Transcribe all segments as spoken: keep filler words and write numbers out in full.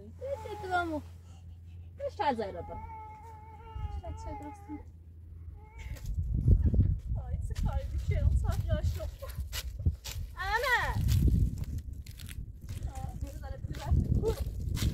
Vedete, مش هزاره با شاید شاید راستم آی چه کاری بیشترم صاف یاشو اما میره داره بلی بسته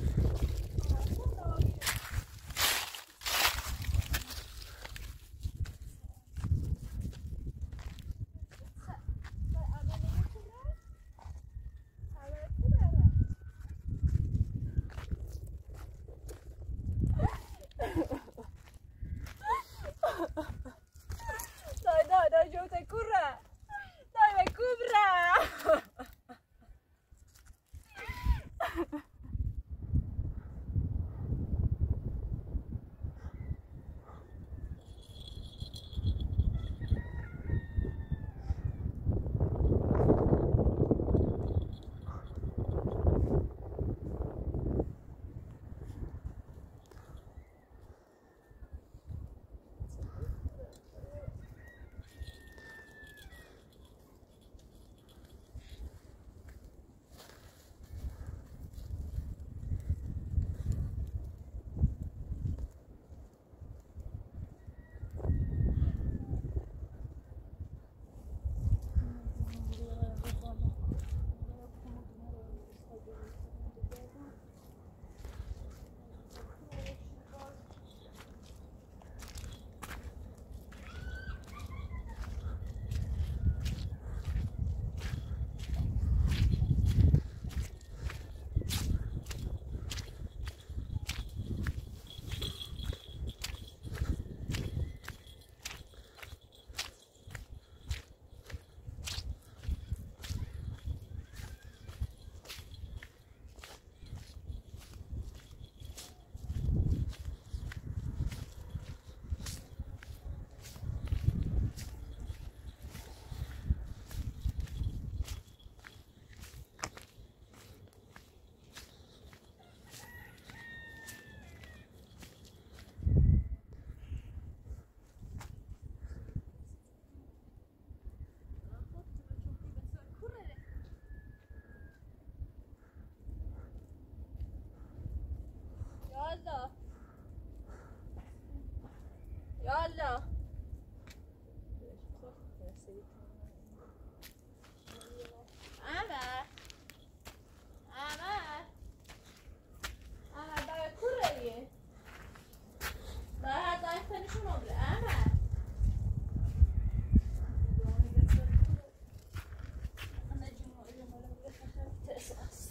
يلا يلا أمل أمل أمل داية كورية داية داية فنشو نبلة أمل أنا جمعوا إلي مولو بخشب تأساس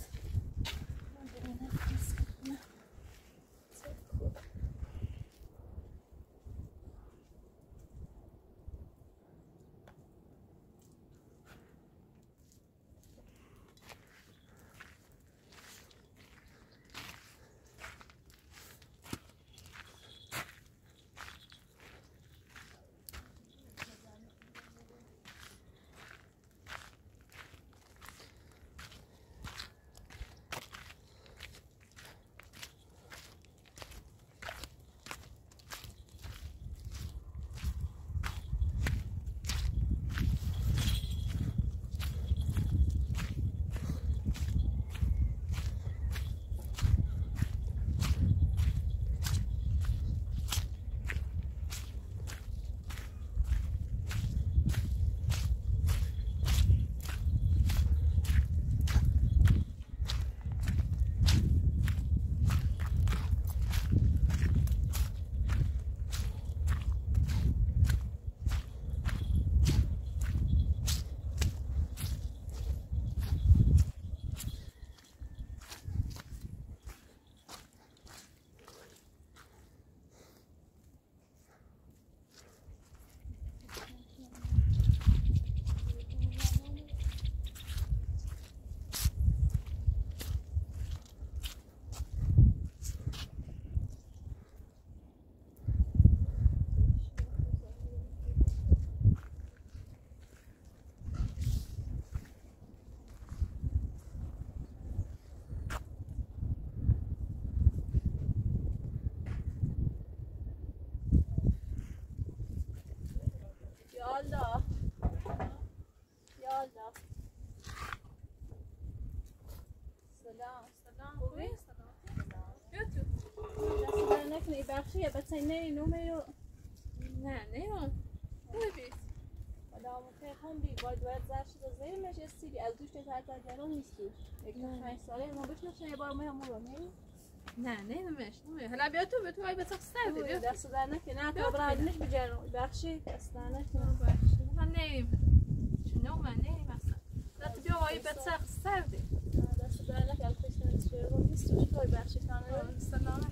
بخشی بس نه نمیرو نه نه خوبی بیست آدم که هم بی باید باید زرش رو زیر مجستی از دوش تا تا جلو نیستی یک تا پنج ساله ما بشناسیم یه بار ما هم رو نه نه نه نمیش نمی حالا بیا تو بیا تو وای بسخ سردی بیا دست در نکنه نه تا برای نش بجرم بخشی دست در نکنه بخشی من نیم شنو من نیم اصلا دست بیا وای بسخ سردی دست در نکنه پیش نمیشه رو نیست توش توی بخشی تانه سلامت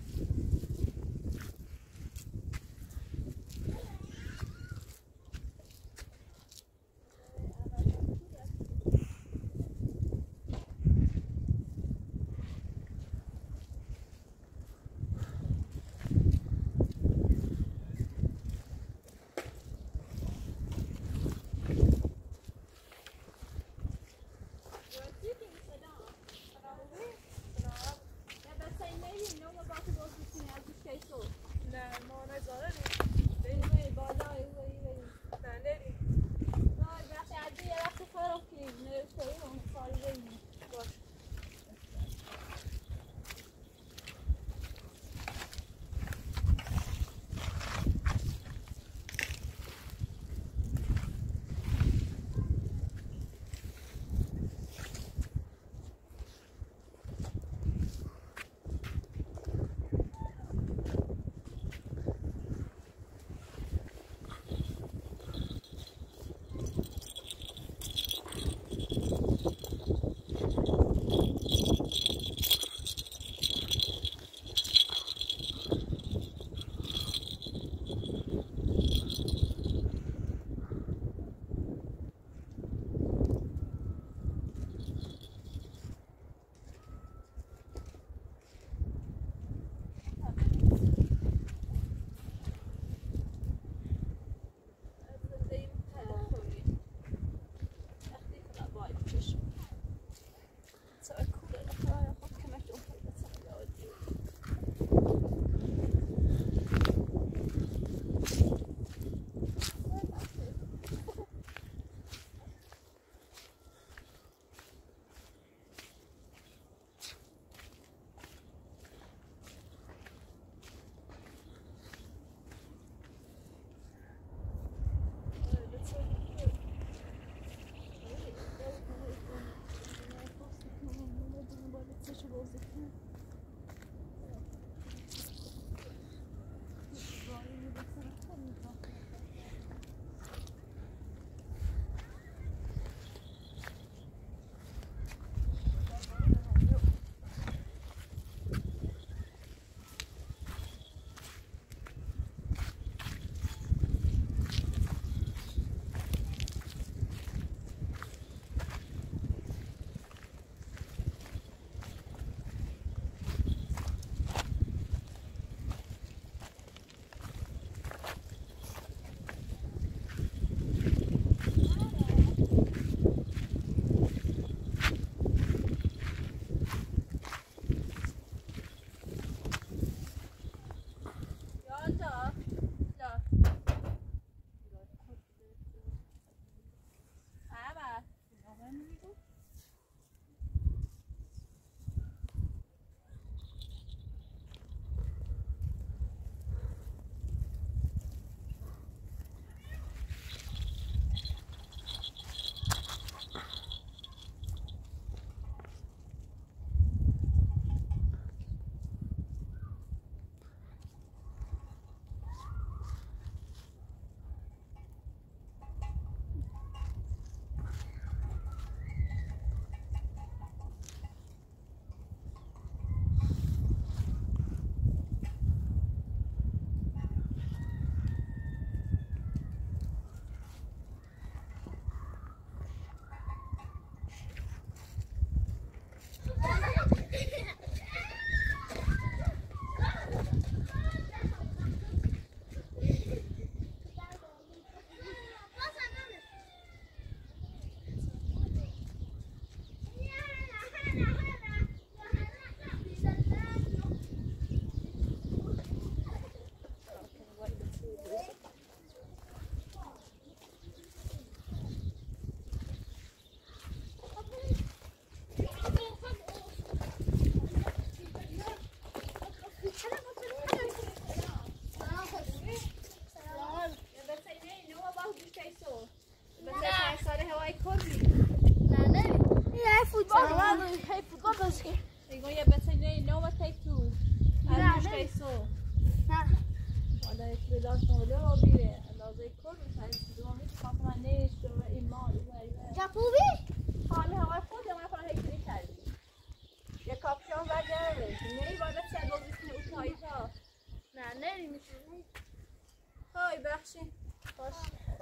داشتم ولی بیره اندازه کل مثلا دومی خاطر من نیست و ایمان و جپوبی حالا هوا خود ما فرا هیچی کردیم یه کاپشن و جره نی باید سه دو بیست او تایتا نه نری میشه های بخشی باش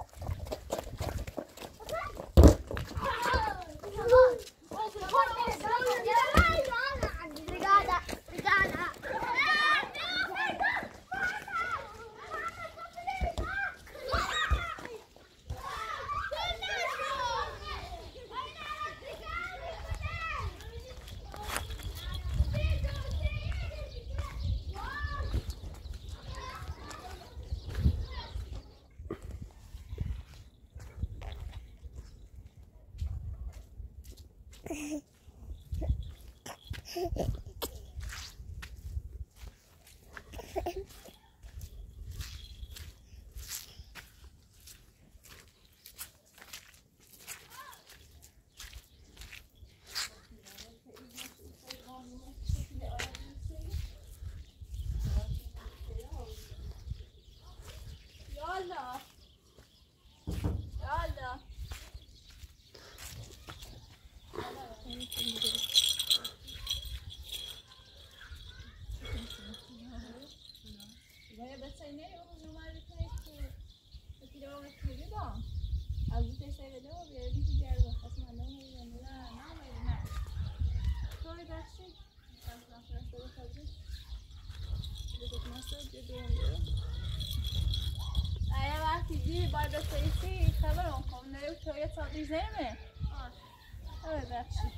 باید بسیاری خبرم کنم نه تو یه ساعتی زمه آره بخشی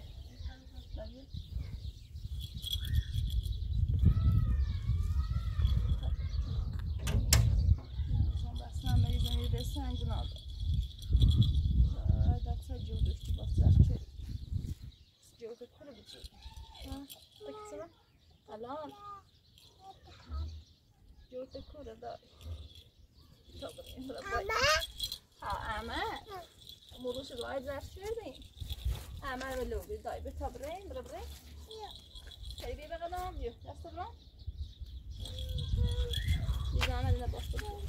بس من مریضم یه بسنج نادم دکتر جودشتی بسر چه جود کل بچه بکسرم الان جود کل داری ها اما مروش باید زرد شدیم اما رو لوبی دای به تابرین برو برین کاری بی بقدام بیو دست برام بیزا آمد اینا باست برام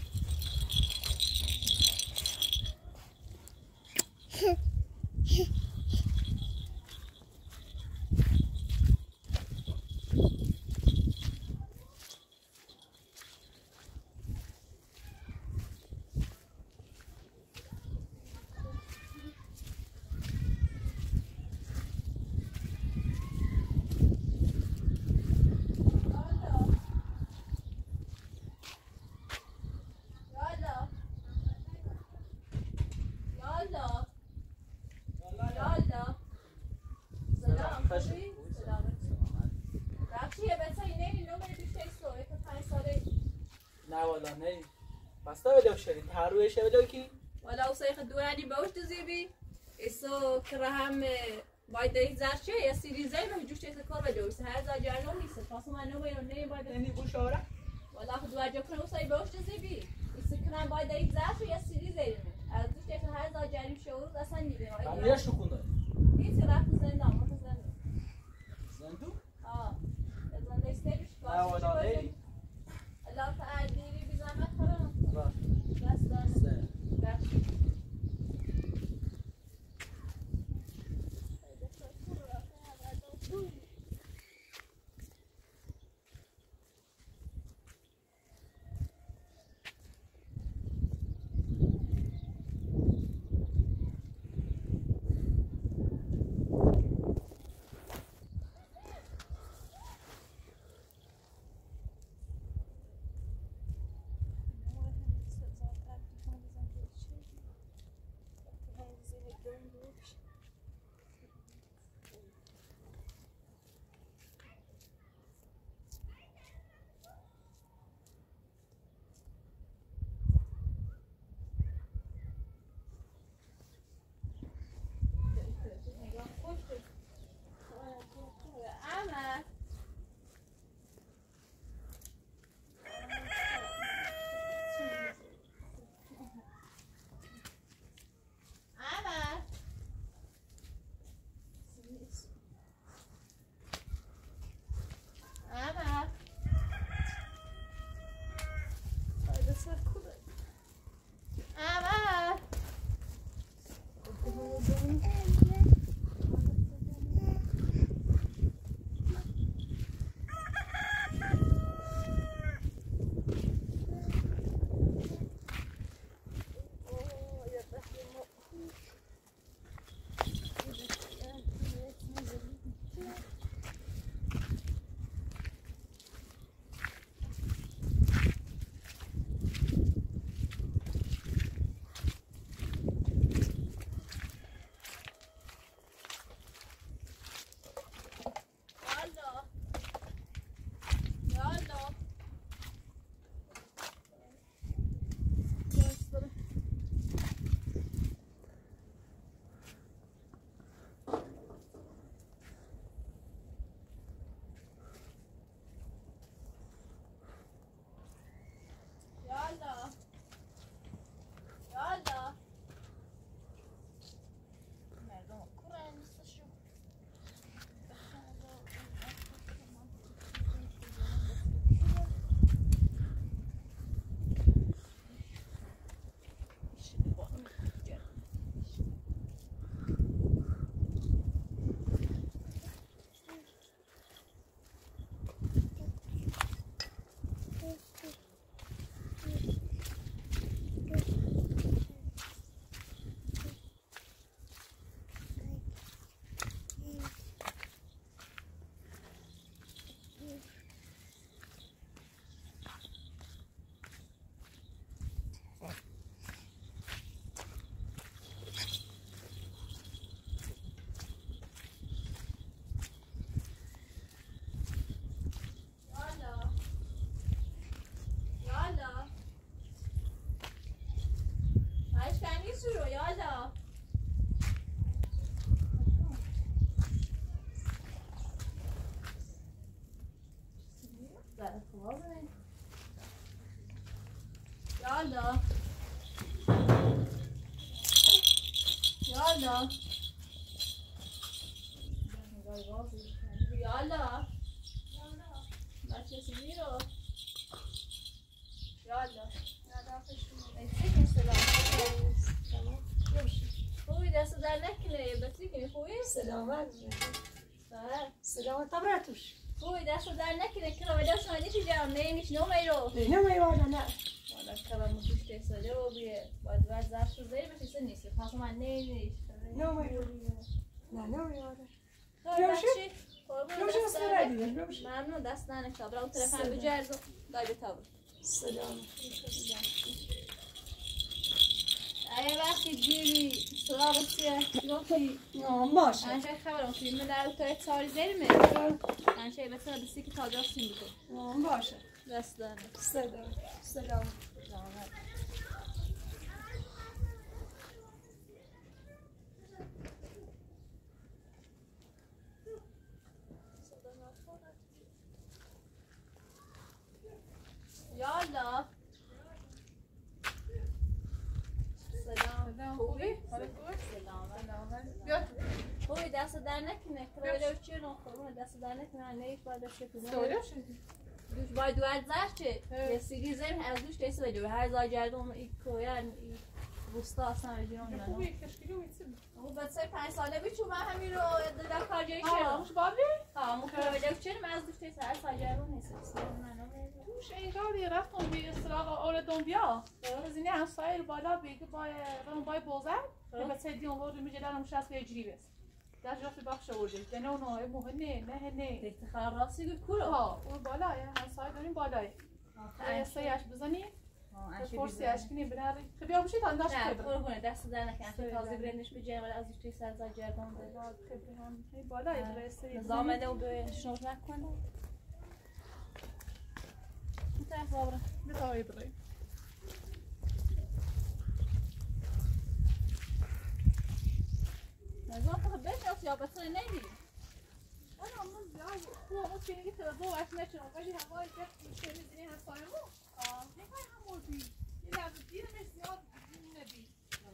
تارویش ولی کی؟ ولی اوسای خد دوانی باوش تزیبی، ایسو کرهم باید دهی زرچه یا سری زای رو جوش ایسو کار بدوش هر زاجرنو نیست، پس من نمی‌دونم نه باید نی بوشاره؟ ولی خد دو اجا کنه اوسای باوش تزیبی، ایسو کرهم باید دهی زرچه یا سری زای رو از جوش ایسو هر زاجریم شورو اصلا نیست. آمیاش شکونه. نیست رفت زندان، ما زندان. زندون؟ آه، زندان استیش نه ولی نی. الله تعالی بیزامت خرام. باش. دست دست. بخش. یالا یالا یالا بچه سیدی رو یالا ایسی سلام خوبی دست در نکنه بسی کنی خوبی؟ سلامت سهر سلامت تبراتوش خوبی دست در نکنه کرا ویدیو شما دیشی جام نیمیش نومی رو نه میوانا نه والا کرا مکوش تیساله و بیه باید باید زرش رو زیر بشی سن نیستی خواست من نیمیش نه میوانا نه نه میوانا بچی روش اسمه ردیدش روش ممنون دست در نکنه برای تلفن بجرز و دای به تابر سلام اگه وقتی گیری سراغ سیه گفتی نام باشه انشه خبرم فیلم در اوتای تاری زیرمه انشه بسیار بسی که تاجه هستیم بکن نام باشه دست دارم سلام سلام یالا سلام خوبی؟ بیا خوبی دست در نکنه کرایه چیه نخورونه دست در نکنه نیش باید داشته کنه دوش باید دوید زرچه یه سیری زیم از دوش تیسه بجوه هر زای جردم ای کویان ای روستا اصلا رجیرون خوبی کشکیلو میتیم او بسه پنج ساله بیچو من همین رو در کار جایی ها شد مش بابی ها مو کرایه چیه من از دوش تیسه هر سای جردم نیست توش اینجوری رفتم به سراغ اول دنیا از این همسایه رو بالا بگه با رون بای بوزن که بس هدی اون رو میگه دارم شاست به اجری بس در جفت بخش آورده نه نه مهم نه نه نه افتخار راستی گفت کورو ها اون بالا همسایه داریم بالای سایش بزنی فرسی اشکنی بناری خب بیا بشید انداش نه خبر قربونه دست در نکنه تازه برندش به جمع از دوش تیسه هر زای جردم خبر هم بالای برسه نظامده و به شنور نکنه طرف بابره بتاوی بریم نظام فقط بشناس یا بطور نمیری انا من زیاد خواه اون چینگی تو دو وقت نشون ولی هوای جفت میشه میزنی همسایه مو نکنی همون بی یه لحظه دیرمش زیاد نبی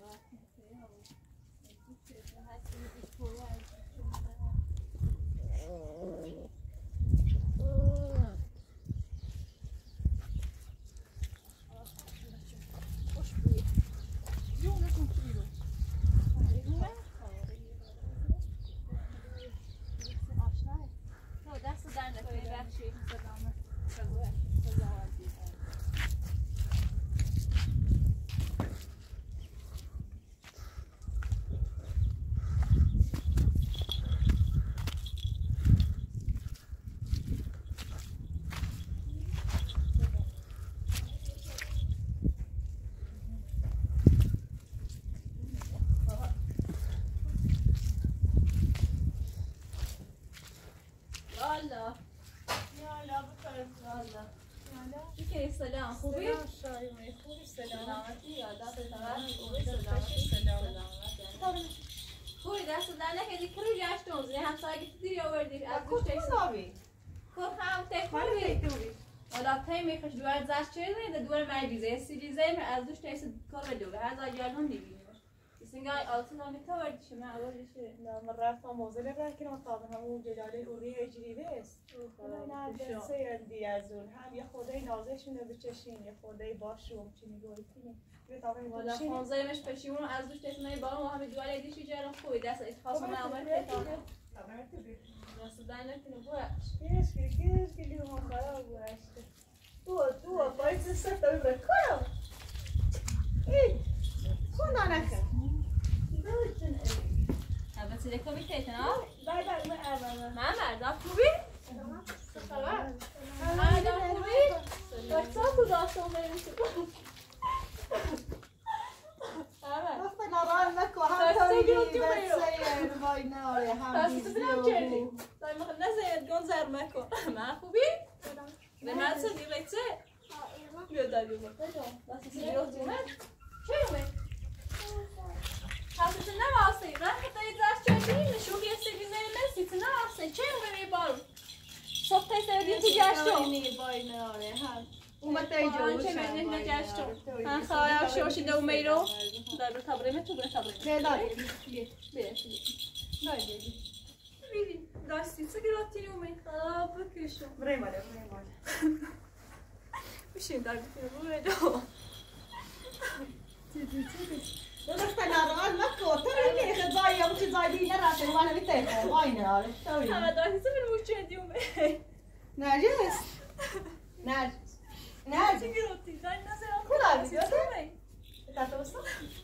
سلام خوبی؟ شایمه خوبی سلامتی یادت سلامتی خوبی دست در نکردی کلی جشت اونزی همسایه گفتی دیری آوردی از دوش تیسه کل هم تکوری والا تایی میخوش دوار زشت چه ده دوار مریضه یه سیری زیم از دوش تیسه کار بدوگه هر زای جردون میبینیمش سنگای آلتون آنی تا وردی شما آوردی شه نه من رفتم موزه برای که نتابن همون جلاله اوری اجری بست نه دسته یندی از اون هم یه خدای نازش میده بچشین یه خدای باشوم چی میگوی والا خونزایمش پشیمون از دوش تیسه بالا ما همه دوار دیشی جرم خوبی دست ایت خواست من آمد که دست در نکنه باش کیش کلی کیش کلی ما خراب باشته تو تو باید سفت داری بکنم ای خونده نخه البته دیگه کمی تیتن ها؟ بای بای من اول من مردم خوبی؟ خبر مردم خوبی؟ بچه ها تو داستان بریمشو گفت نران نکو هم تایی بسه وای نه هم بیزی و بو دای مخل نزید گون زر مکو من خوبی؟ به من سه دیگه چه؟ بیا داری با بس سیگه گفتی من؟ چه اومه؟ حسیت نماستی رفت دایی درست چه دیگه نشوگی سیگه زیر مرسی تو نماستی چه اومه می بارو؟ صبح تسوي في جاشتو نی بای ناره هم اومد تای آنچه جوش بزنی نه جاشتو من خواهم شوشی دو میرو در رو تبریم تو بره تبریم نه بیه بیه نه ببین راستی چه گراتی اومد خراب بکشم برای ماله برای ماله بشین در بیتون رو دو درست نران مکو ترى اللي خزايا وش زايدين راسي وانا بتاعي واين هذا سوي انا داري سوي الموشة اليوم نرجس نرجس نرجس جروتي زين نازل كلها فيديو تاتوسا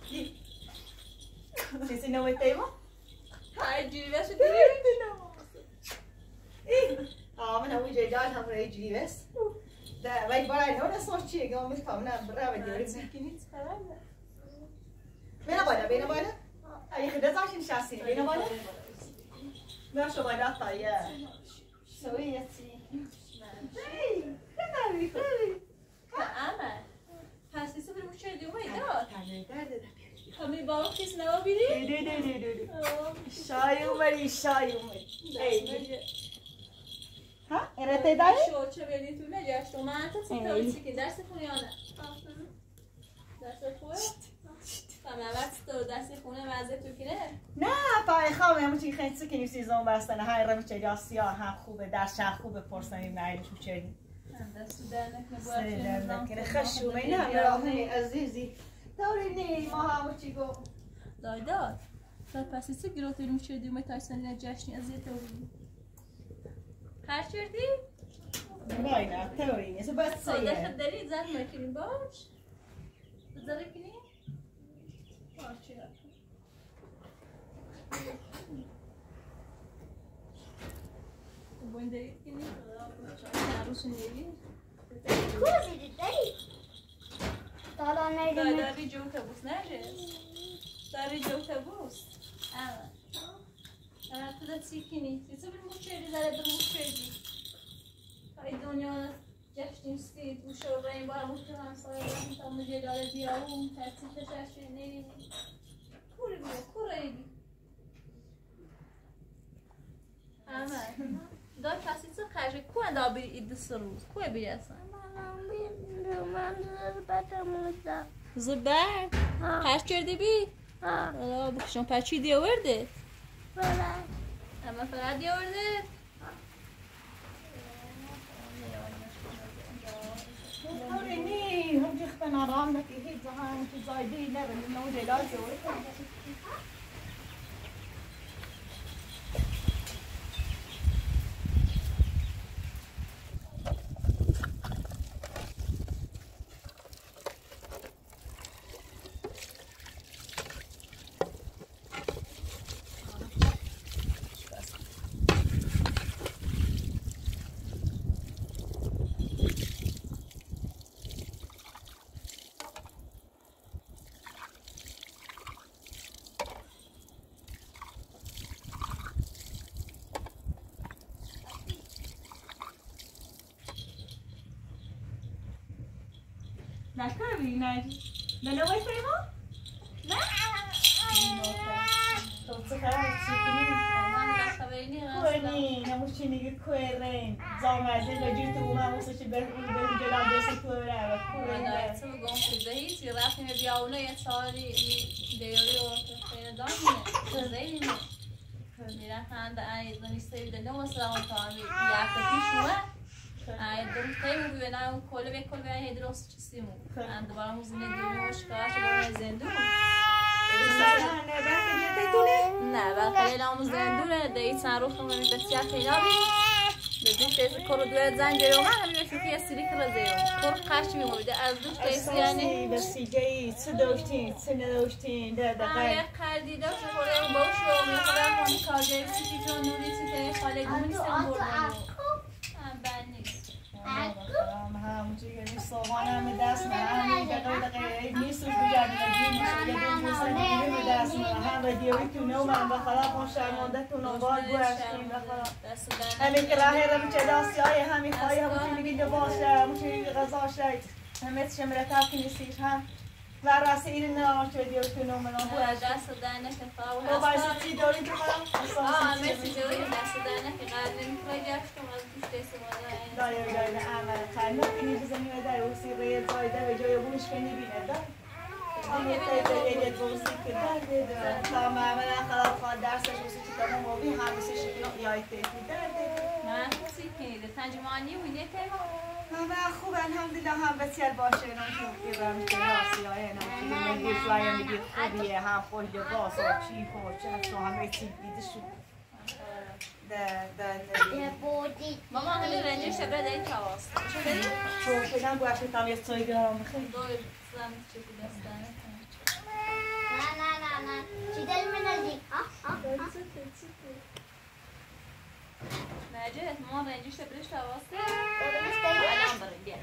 سيسي نوي تيما هاي جيبي بس تدري ايه اه من هو جاي جال هم يجري بس ده باي باي هو ده صوت شيء قام مفهمنا برا بدي سكيني تخرب بينا بالا بينا بالا اي خدت عشان شاسين بينا بالا ما شو بالا طيب سويتي اي خلي خلي اما هستی سوی موچه اليوم ایداد تعالي تعالي همه بالا کس نوا بیری دو دو دو دو شاي ومري شاي ومري اي ها ارتي داي شو چه بیلی تو نجاشتو من انت سیتاویسی که درس خونی یا نه درس خوبه؟ فهمه وقت تو درس خونه وضع تو که نه؟ نه پای خواهم همون چی خیلی سکنی و سیزون بستن های رمی چه جا سیاه هم خوبه در شهر خوبه پرسنیم نایدش و چردیم دستو در نکنه سری در نکنه خشومه نه مراهمی عزیزی دوری نی ما همون چی گو دایداد داد پسی سه گروتی رو چردی اومه تایسانی نجاشنی از یه توری هر چردی؟ بای نه توری نیست بس ساده سیه خد دارید زن مرکنیم باش بذاره کنیم باشه بوین دارید کنیم عروس نیلی کوزی دیدی؟ دادا نیدیم داری جو تبوس نجس داری جو تبوس آه آه تو دا سی کنی سی تو بیر موچه زره بیر موچه های دنیا جشنیم سید و شروع این بار مشکل همسایه رفتیم تا مجدال بیاون ترتیب تشرشی نیریم کوری بیه کوری بی همه دار کسی چه خرجه کوه دا بیر اید دست روز کوه بیر اصلا من زربت موزم زبر خرج کرده بی؟ آه بکشم پچی دی آورده بله اما فقط دی آورده توری نی هم چی خطن آرام نکی هیچ زمان چی زایدی نبین نو جلال جوری نکنه بی نجی ننوی فیما؟ نه تو چه خواهد چی کنی؟ من خبری نیست کنی نموشی نگه کویرین زامده لجی تو اومه موسه چی به جلال دستی کویره و کویره تو گم شده هیچی رفتیم بیاونه یه سالی دیاری و خیلی داریم زیدی نه میرن خنده ای دنی سویده نه مثلا اون تامی یکتا پیش اومه ای دنی خیلی مو ببینه اون کله به کل به درست چیزی مو اند دوباره موزینه دیوی مشکلش برای زندون نه ولی خیلی هم زندونه دیگه چند روز خواهم این بسیار خیلی بدون تیسی کرو دوید زنجره و من همین بسیاری یه سیری کرو زیرم کرو قشتی میمویده از دوش تیسی یعنی بسیگهی چه داشتین چه نداشتین ده آره دقیق خردی داشت خورده باش رو میخورم همین کارجایی سیتی جان نوری سیتی خاله گونی سن بردن هم بد نیست هم چیگه نیست صابان همه دست نه همین دقیق دقیق نیست و بجرد نگیم یه دون موسیقی دیگه به دست نه هم ردیوی تو نو من بخلا کن شرمانده تو نوبار گوشتیم بخلا همین که راه رو چه دستی های همین خواهی همون چی نگید باشه همون چی غذا شد همه چی مرتب که نیستیش هم وراسه این نه چه کنم من هو دست دهنه که فاول تو باید چی داری تو کنم؟ آه مرسی جوی دست دهنه که قرار نمی‌کنه گشتم از پیش دست مادر دایی دایی عمل خیلی اینی بزنی و در اوسی ریل زایده به جای بونش که نبینه دار آمه تایده ایدت بوسی که درده تا معمل خلاف خواهد درسش بوسی که تمام موبی همسه شکل یای تیفی درده من خوصی کنیده تنجمانی و اینه که همه خوب الحمدلله هم بسیار باشه اینا که برم که راسی های اینا که من یه فلایم دیگه خوبیه هم خوش لباس و چیپ و چهست و همه چیز دیده شد ده ده ده ماما همه رنجش شبه دایی تواست چه داری؟ چون فیلم گوشت هم یه سایی دارم خیلی دوی سلام چه که دستانه نه نه نه نه چی دل من ازی؟ ها ها نجد ما رنجش شبهش تواسته ها الان بریم بیا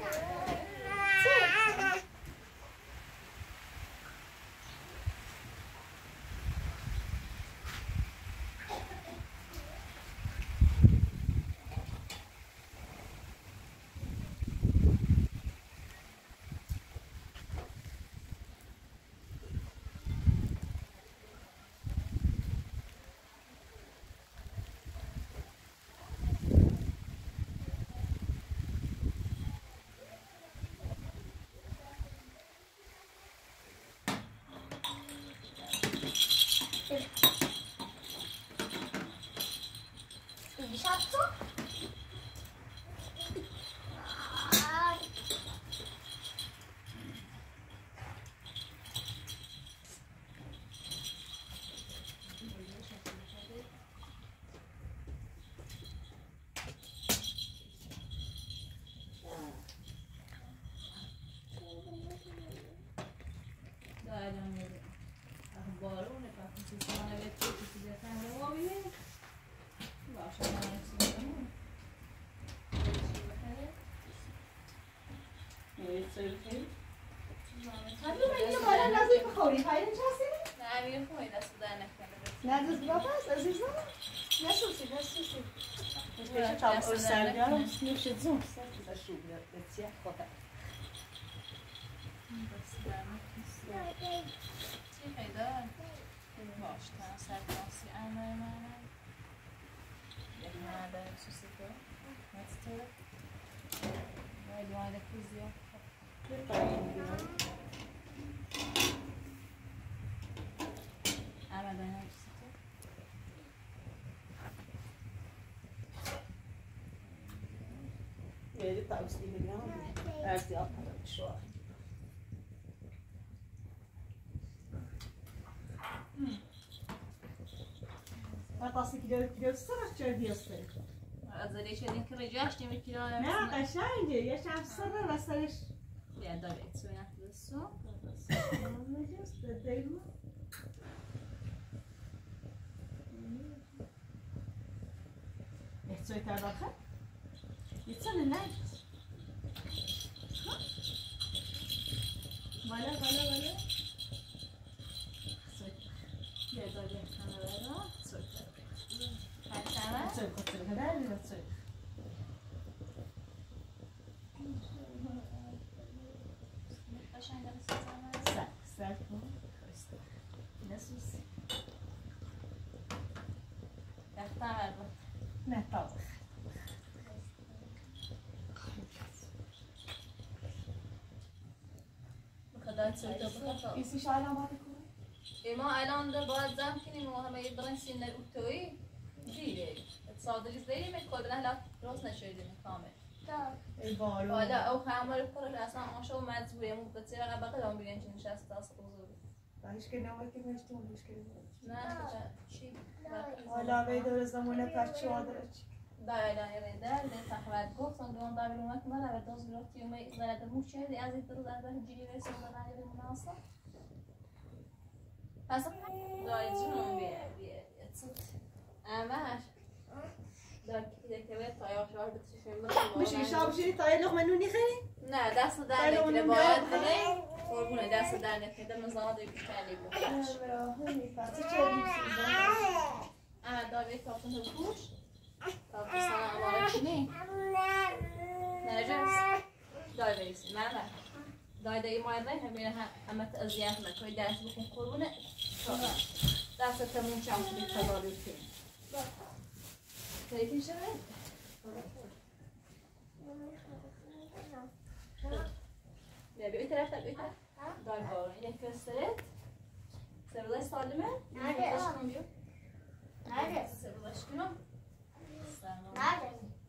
بارونه پس سیستم الکتریکی چیزی تنها می‌بینه باشه من سیستم یه سری خیلی حالا من یه بالا لازم بخوری پایین چستی؟ نه امیر خوبی دست در نکنه نه دست بابا است عزیزم نسوسی نسوسی باشه tam osserviamo io c'è zoom sempre da subito grazie a چی پیدا؟ باش تا سرکانسی انای من یکی نده سوسی تو نستر باید وانه کوزیا اما دانه سوسی تو vedi tausti vediamo ersti atmadan şu an Fatası kilo kilo sıra çözdüyorsun. Azali şedin ki ricaş demek ki Ne قشنگه یه شب سر وسطش بیا داره سویت بسو Estoy trabajando. It's on the night. Vale, vale, vale. Soy. بیا داره کامرا سویت هر Soy kotur kadar mı soy? قشنگ داره Sel, sel bu. Nasıl? دختر برد Ne tavuk. خدای سویت بخدا İsi şalamatı koy. ما الان ده باید زم کنیم و همه برن سینه اوتوی دیره صادقی زیری میکن به نهلا راست نشدیم کامل Ey baro. حالا او همه رو کارش اصلا آشو مجبوری مو بسیار قبل قدام بیان چه نشست دست بزرگ Hiç ki ne var ki ne işte olmuş ki. نه چی Hala ve de zamanı parça oldu. دایلا یریده ده تخواد گفت اون دون داویل اومد من اول دوز گرفتی و می زرد موچه دی از این درو در جیلی رسون در نیاری مناسب پس دایجون بیه بیه اتسوت امش دار که که به تایا شار بتشیم میشه شاب شیری تا لقمه نونی خیلی؟ نه دست در نکنه باید بله قربونه دست در نکنه مزاد بیشتری بود پس چه می‌سیزم؟ اما داوی کافون خوش کافون سلام آماره چینی نجس داوی من دای دای مایره همین هم همه تأذیت نکنی درس بکن قربونه دست تموم شام بی تداوی کنی کاری کنی شده؟ بیا بیا این طرف تا بیا این طرف دای بارون یک کسترت سرولای سالمه؟ نره نره سرولایش کنم نره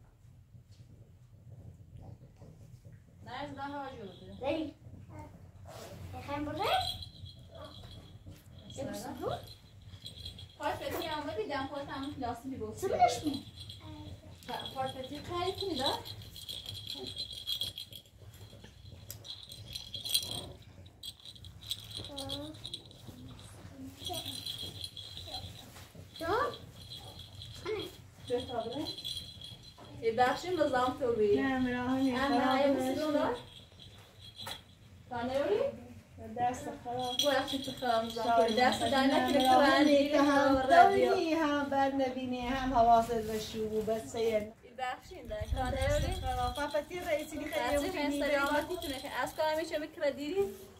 نره daha acı oldu. Değil. Hem burada? Yapıştı bu. Parfeti yanında bir den parfetin plastik bir boz. Sıvılaş mı? Parfeti kayıtını da. Tamam. Hani? Dört abone. E bakşım da zam tabii. نه مراهنی Ama خراب ayıpsız نشه. onlar. Tane öyle. دست خراب Bu akşam tıkağım zaten. شاید Ders مثلا daynak ile مراهنی که هم radyo. داری هم بد نبینی هم حواست باشه و بس سیر بخشین ده. Tane öyle. فقط رئیسی که Gerçi خیلی ben selametini ki az kalmış ömür krediri.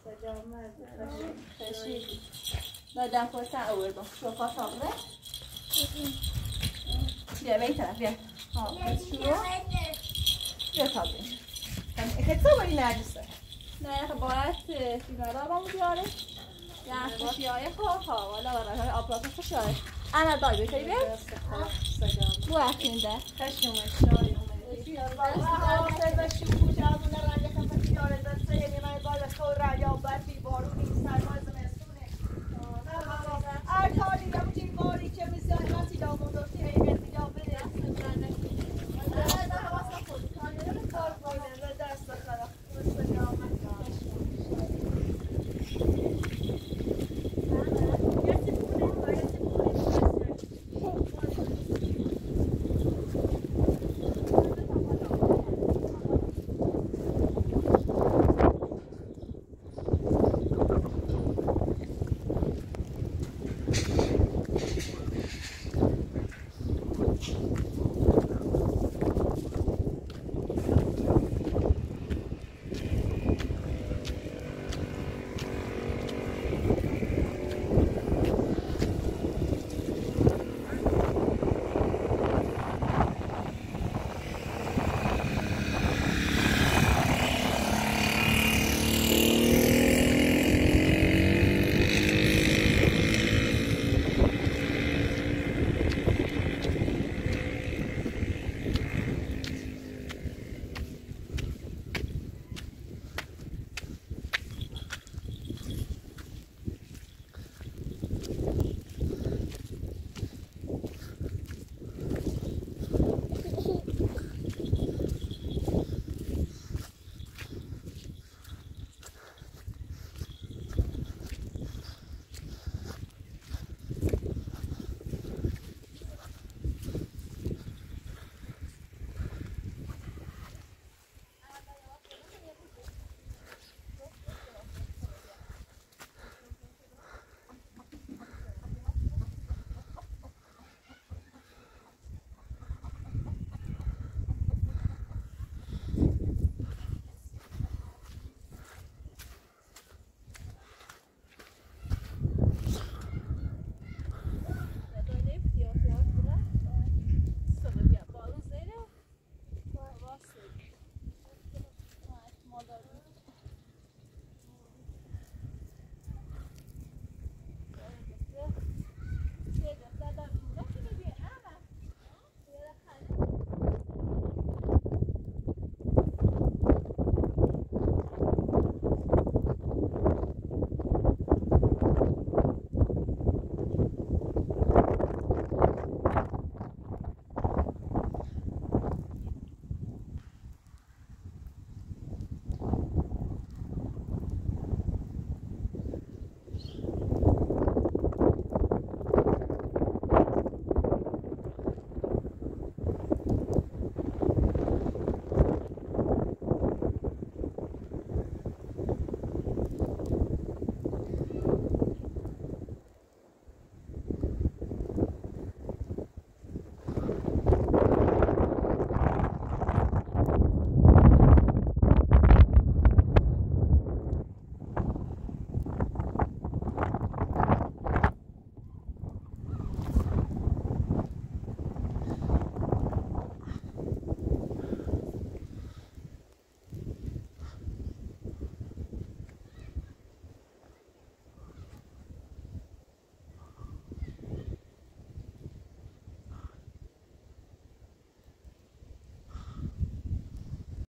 Teşekkür. Neden koysa avurdum. Şu fatabla. Bia bem taraf bia. Ha, şu. Bia tabii. خطابی نرسه نه باید سیگارا با مو بیاره. یا خوشیای خواه ها والا برای های آپلاتو خوشیای. انا دای بکری بیا. بو اخین ده. خشم شای Ders